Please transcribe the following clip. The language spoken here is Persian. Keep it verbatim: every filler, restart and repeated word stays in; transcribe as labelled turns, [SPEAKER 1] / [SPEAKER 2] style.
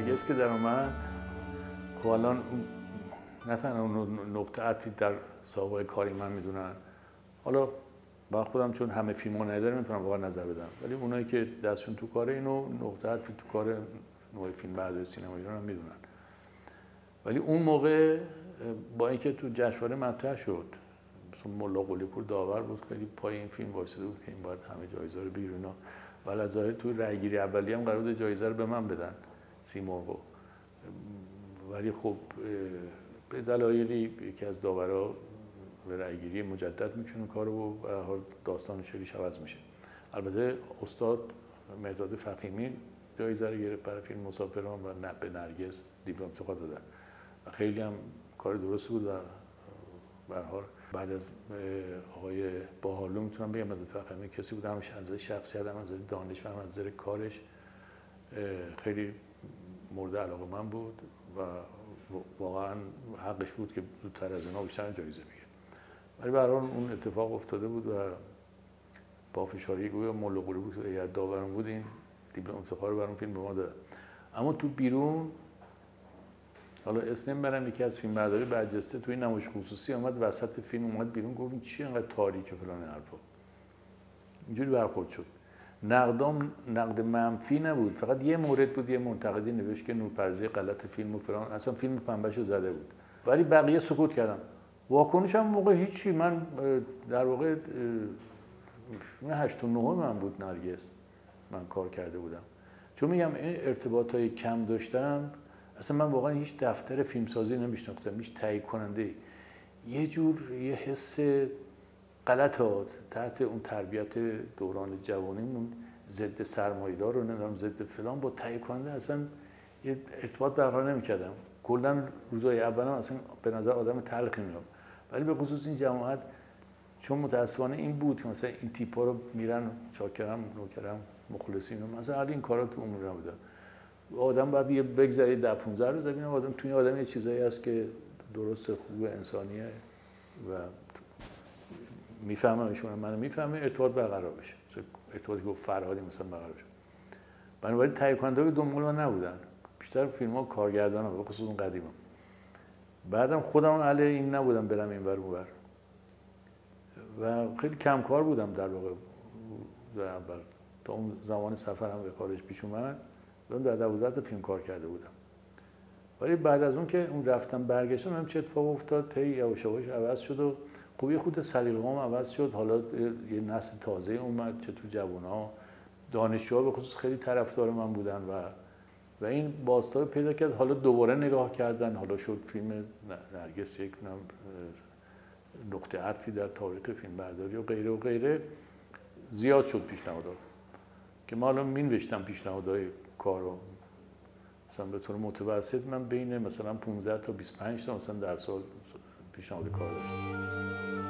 [SPEAKER 1] نرگس که در اومد، خب الان نه تنها اون نقطه عطفی در سابقه کاری من میدونن، حالا با خودم چون همه فیلمو ندارم میتونم واقعا نظر بدم، ولی اونایی که دستشون تو کاره اینو نقطه عطفی تو کار نوع فیلم برداری سینما ایران هم میدونن. ولی اون موقع با اینکه تو جشنواره مطرح شد، مثلا ملا قلی پور داور بود، خیلی پای این فیلم وایساده بود که این باید همه جایزه رو بگیره اینا، ولی از ظاهر تو رأیگیری اولیه هم قرار بود جایزه رو به من بدن، سیمرغو. ولی خب به دلایلی یکی از داورا به رأیگیری مجدد میکنه کارو و به هر حال داستان شریش عوض میشه. البته استاد مرداد فقیمی جایزه رو گرفت برای فیلم مسافران و نه به نرگس دیپلم افتخار دادن و خیلی هم کار درست بود و به هر حال بعد از آقای باحالو میتونم بگم مرداد فقیمی کسی بود همیشه از شخصیت، هم از دانش و هم از نظر کارش خیلی مورد علاقه من بود و واقعا حقش بود که زودتر از اینا بیشتر جایزه بگیره. ولی به هر حال اون اتفاق افتاده بود و با فشاری گویا ملا قلی بود که هیئت داوران بود این دیپلم افتخار رو برام فیلم به ما داد. اما تو بیرون حالا اسم برم یکی از فیلم برداری برجسته توی نمایش خصوصی اومد وسط فیلم اومد بیرون گفت این چیه انقدر تاریکه فلان حرفا. اینجوری برخورد شد. نقدام نقد منفی نبود، فقط یه مورد بود، یه منتقدی نوشت که نورپردازی غلط فیلم و فلان، اصلا فیلم پنبهشو زده بود. ولی بقیه سکوت کردن. واکنش هم موقع هیچی، من در واقع هشت و نه من بود نرگس من کار کرده بودم. چون میگم این ارتباطای کم داشتم، اصلا من واقعا هیچ دفتر فیلمسازی نمیشناختم، هیچ تهیه کننده. یه جور یه حس غلط ها تحت اون تربیت دوران جوانیمون ضد سرمایه‌دار رو نمیدونم ضد فلان با تهیه کننده اصلا یه ارتباط برقرار نمی‌کردم. کلا روزای اولم اصلا به نظر آدم تلخی میام. ولی به خصوص این جماعت چون متأسفانه این بود که مثلا این تیپا رو میرن چاکرم نوکرم مخلصین مثلا علی این کارا تو عمر نبوده. آدم باید یه بگذرید ده پانزده روز ببینه آدم توی آدم یه چیزایی هست که درست خوب انسانیه و میفهمم ایشون منو میفهمه ارتباط برقرار بشه. ارتباطی که فرهادی مثلا برقرار بشه. بنابراین تهیه کننده‌های دنبال من نبودن. بیشتر فیلم‌ها کارگردانا به خصوص اون قدیما. بعدم خودم علی این نبودم برم اینور اونور. و خیلی کم کار بودم در واقع در اول تا اون زمان سفرم به خارج پیش اومد من در دوازده تا فیلم کار کرده بودم. ولی بعد از اون که اون رفتم برگشتم هم چه اتفاق افتاد تی یواش یواش عوض شد و خب یه خود سلیقه‌ام عوض شد. حالا یه نسل تازه اومد چه تو جوان‌ها دانشجوها به خصوص خیلی طرفدار من بودن و و این بازتاب پیدا کرد. حالا دوباره نگاه کردن، حالا شد فیلم نرگس یک نقطه عطفی در تاریخ فیلم برداری و غیره و غیره. زیاد شد پیشنهادها که ما الان می‌نوشتم پیشنهادهای کارو مثلا به طور متوسط من بین مثلا پانزده تا بیست و پنج تا مثلا در سال پیشنهاد کار داشتم.